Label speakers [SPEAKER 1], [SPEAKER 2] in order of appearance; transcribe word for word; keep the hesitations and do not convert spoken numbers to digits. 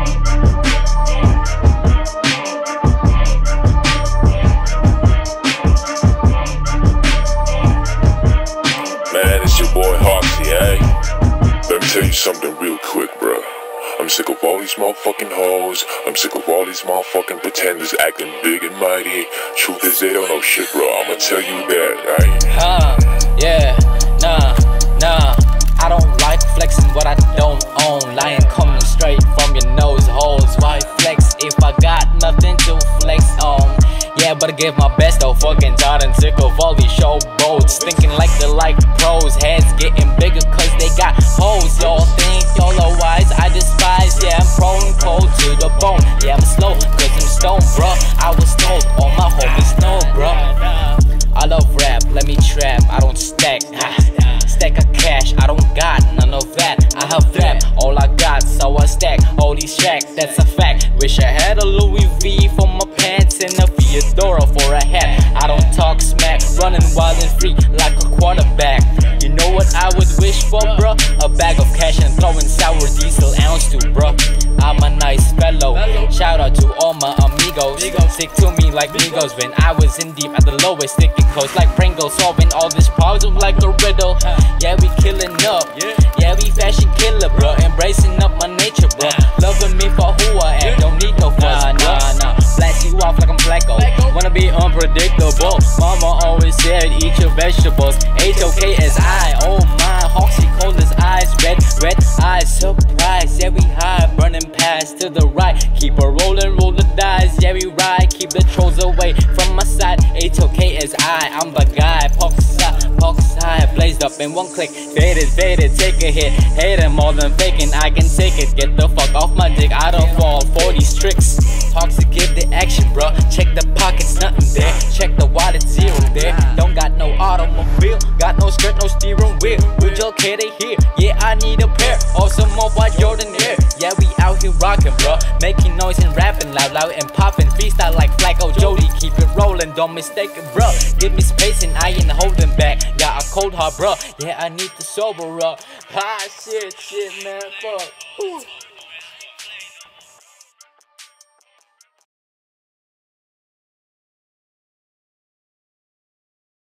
[SPEAKER 1] Man, it's your boy Hoxie, eh? Let me tell you something real quick, bruh. I'm sick of all these motherfucking hoes. I'm sick of all these motherfucking pretenders acting big and mighty. Truth is, they don't know shit, bro. I'ma tell you that, right?
[SPEAKER 2] Huh, yeah, nah, nah. I don't like flexing what I don't own. Lying coming straight from your nose holes. Why flex if I got nothing to flex on? Yeah, but I give my best though. Fucking tired and sick of all these showboats. Thinking like they're like pros. Heads getting bigger cause they got hoes. Y'all think y'all are wise, I despise. Yeah, I'm prone cold to the bone. Yeah, I'm slow cause I'm stoned, bruh. I was told all my homies know, bruh. I love rap, let me trap, I don't stack. Stack of cash, I don't got none of that. I have rap, all I got, so I stack all these tracks, that's a fact. Wish I had a Louis V for my pants and a Theodora for a hat. I don't talk smack, running wild and free like a quarterback. You know what I would wish for, bruh? A bag of cash and throwing sour diesel ounce to, bruh. I'm a nice fellow, shout out to all my amigos. Stick to me like Migos when I was in deep at the lowest. Sticking close like Pringles, solving all this problem like a riddle. Yeah, we killing up, yeah, we fashion killer, bro. Embracing up my nature, bro. Loving me for who I am, don't need no fuss, nah, nah, nah. Blast you off like I'm Flacco, wanna be unpredictable. Mama always said, eat your vegetables. H O K S I, oh my, Hoxie cold as ice. Red, red eyes, surprise. Yeah, we high, burning past to the right. Keep a rolling, roll the dice. Yeah, we ride, keep the trolls away from my side. H O K S I, I'm the guy. Poxside, Poxside, blazed up in one click. Faded, faded, take a hit. Hate him more than faking, I can take it. Get the fuck off my dick, I don't fall for these tricks. Hoxie, give the action, bro. Check the pockets, nothing there. Check the wallet, zero there. Don't got no automobile, got no skirt, no steering wheel. Would you care to hear? Yeah, I need a pair of some more white Jordan Air. Yeah, we out here rocking, bro. Making noise and rapping loud, loud and popping. Freestyle like Flacco Jody, keep it rolling, don't mistake it, bro. Give me space and I ain't holding back. Got a cold heart, bro. Yeah, I need to sober up. Ah, shit, shit, man, fuck. Ooh.